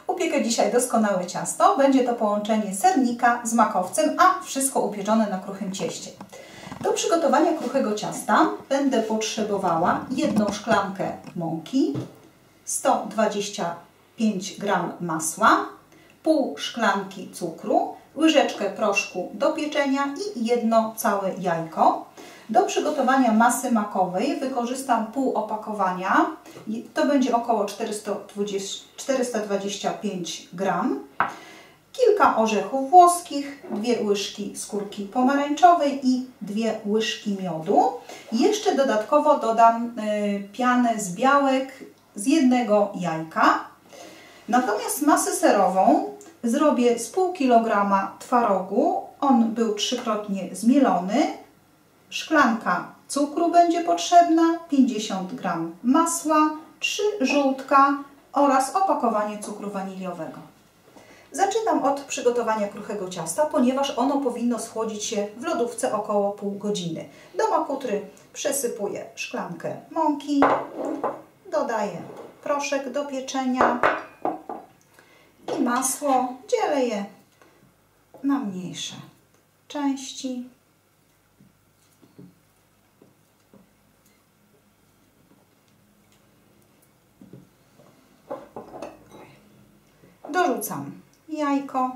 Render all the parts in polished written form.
Upiekę dzisiaj doskonałe ciasto. Będzie to połączenie sernika z makowcem, a wszystko upieczone na kruchym cieście. Do przygotowania kruchego ciasta będę potrzebowała 1 szklankę mąki, 125 g masła, pół szklanki cukru, łyżeczkę proszku do pieczenia i 1 całe jajko. Do przygotowania masy makowej wykorzystam pół opakowania, to będzie około 425 g, kilka orzechów włoskich, 2 łyżki skórki pomarańczowej i 2 łyżki miodu. Jeszcze dodatkowo dodam pianę z białek z 1 jajka. Natomiast masę serową zrobię z pół kilograma twarogu, on był 3-krotnie zmielony, szklanka cukru będzie potrzebna, 50 g masła, 3 żółtka oraz opakowanie cukru waniliowego. Zaczynam od przygotowania kruchego ciasta, ponieważ ono powinno schłodzić się w lodówce około pół godziny. Do makutry przesypuję szklankę mąki, dodaję proszek do pieczenia i masło. Dzielę je na mniejsze części. Dorzucam jajko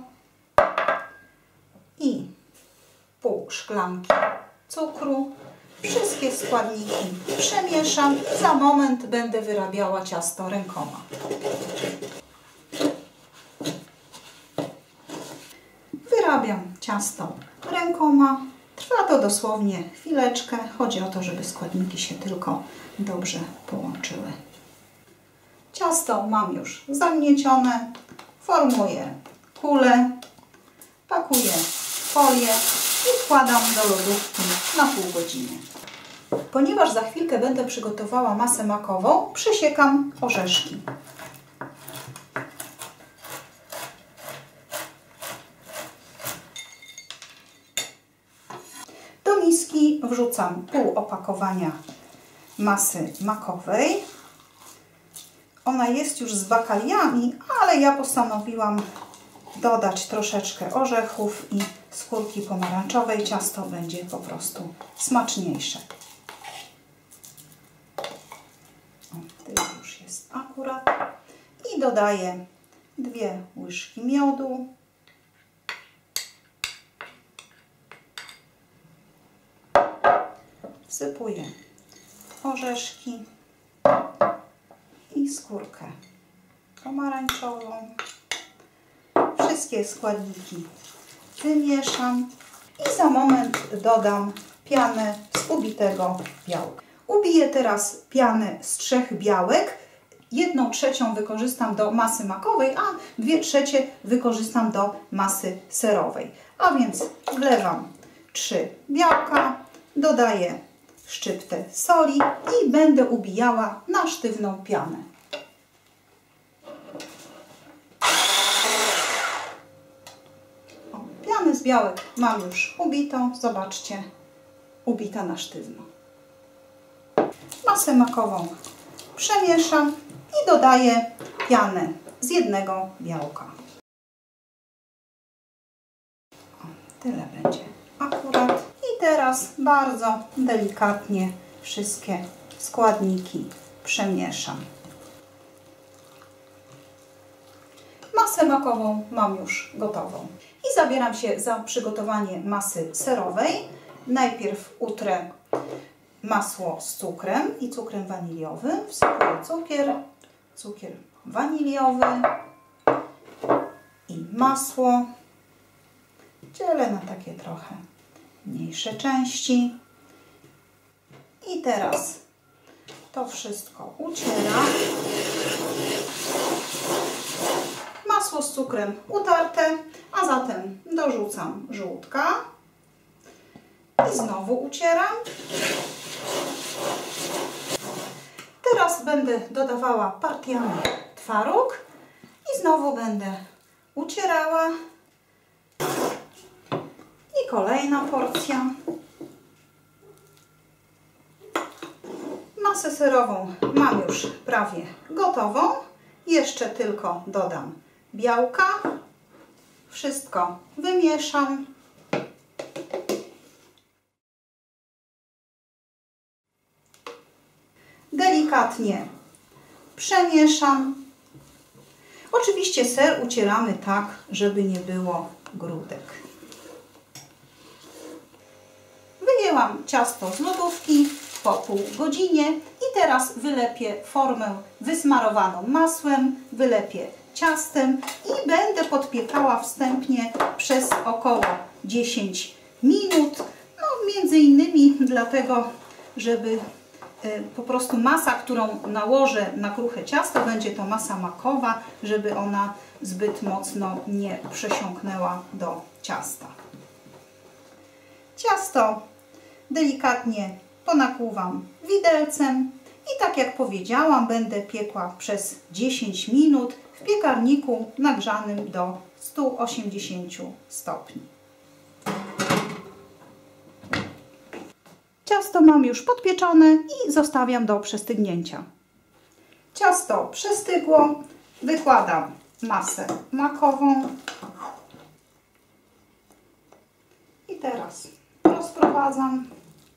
i pół szklanki cukru. Wszystkie składniki przemieszam. Za moment będę wyrabiała ciasto rękoma. Wyrabiam ciasto rękoma. Trwa to dosłownie chwileczkę. Chodzi o to, żeby składniki się tylko dobrze połączyły. Ciasto mam już zagniecione. Formuję kulę, pakuję w folię i wkładam do lodówki na pół godziny. Ponieważ za chwilkę będę przygotowała masę makową, przesiekam orzeszki. Do miski wrzucam pół opakowania masy makowej. Ona jest już z bakaliami, ale ja postanowiłam dodać troszeczkę orzechów i skórki pomarańczowej. Ciasto będzie po prostu smaczniejsze. O, tyle już jest akurat. I dodaję 2 łyżki miodu. Wsypuję orzeszki i skórkę pomarańczową. Wszystkie składniki wymieszam i za moment dodam pianę z ubitego białka. Ubiję teraz pianę z 3 białek. 1/3 wykorzystam do masy makowej, a 2/3 wykorzystam do masy serowej. A więc wlewam 3 białka, dodaję szczyptę soli i będę ubijała na sztywną pianę. Pianę z białek mam już ubitą, zobaczcie, ubita na sztywno. Masę makową przemieszam i dodaję pianę z 1 białka. O, tyle będzie akurat. I teraz bardzo delikatnie wszystkie składniki przemieszam. Masę makową mam już gotową. I zabieram się za przygotowanie masy serowej. Najpierw utrę masło z cukrem i cukrem waniliowym. Wsypuję cukier waniliowy i masło. Dzielę na takie trochę mniejsze części. I teraz to wszystko ucieram. Masło z cukrem utarte, a zatem dorzucam żółtka i znowu ucieram. Teraz będę dodawała partiami twaróg i znowu będę ucierała. I kolejna porcja. Masę serową mam już prawie gotową. Jeszcze tylko dodam białka. Wszystko wymieszam. Delikatnie przemieszam. Oczywiście ser ucieramy tak, żeby nie było grudek. Wyjęłam ciasto z lodówki po pół godzinie i teraz wylepię formę wysmarowaną masłem, wylepię ciastem i będę podpiekała wstępnie przez około 10 minut. No, między innymi dlatego, żeby po prostu masa, którą nałożę na kruche ciasto, będzie to masa makowa, żeby ona zbyt mocno nie przesiąknęła do ciasta. Ciasto delikatnie ponakłuwam widelcem i tak jak powiedziałam, będę piekła przez 10 minut w piekarniku nagrzanym do 180 stopni. Ciasto mam już podpieczone i zostawiam do przestygnięcia. Ciasto przestygło, wykładam masę makową i teraz rozprowadzam.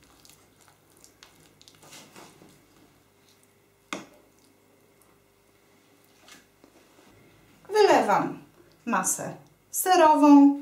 Wylewam masę serową.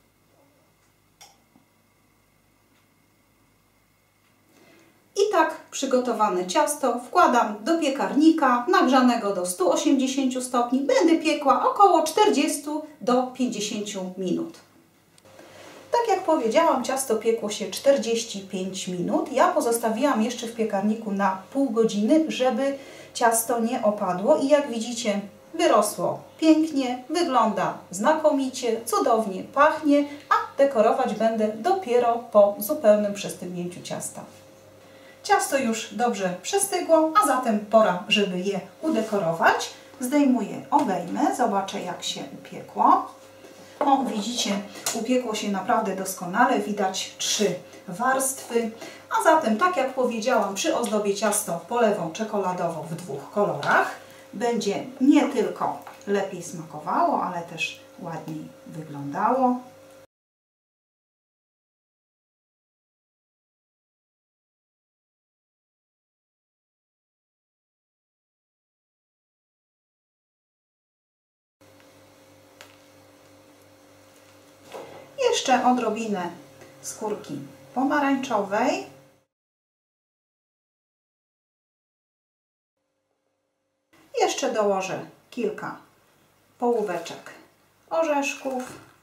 I tak przygotowane ciasto wkładam do piekarnika nagrzanego do 180 stopni. Będę piekła około 40 do 50 minut. Tak jak powiedziałam, ciasto piekło się 45 minut. Ja pozostawiłam jeszcze w piekarniku na pół godziny, żeby ciasto nie opadło i jak widzicie, wyrosło pięknie, wygląda znakomicie, cudownie pachnie, a dekorować będę dopiero po zupełnym przestygnięciu ciasta. Ciasto już dobrze przestygło, a zatem pora, żeby je udekorować. Zdejmuję obejmę, zobaczę jak się upiekło. O, widzicie, upiekło się naprawdę doskonale, widać 3 warstwy. A zatem, tak jak powiedziałam, przy ozdobie ciasto polewą czekoladową w 2 kolorach. Będzie nie tylko lepiej smakowało, ale też ładniej wyglądało. Jeszcze odrobinę skórki pomarańczowej. Jeszcze dołożę kilka połóweczek orzeszków.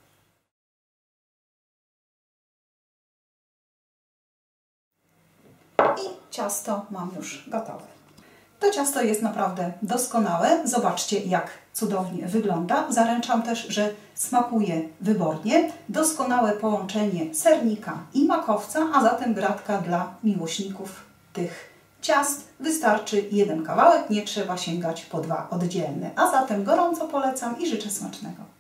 I ciasto mam już gotowe. To ciasto jest naprawdę doskonałe. Zobaczcie, jak cudownie wygląda. Zaręczam też, że smakuje wybornie. Doskonałe połączenie sernika i makowca, a zatem gratka dla miłośników tych ciast. Wystarczy jeden kawałek, nie trzeba sięgać po 2 oddzielne. A zatem gorąco polecam i życzę smacznego.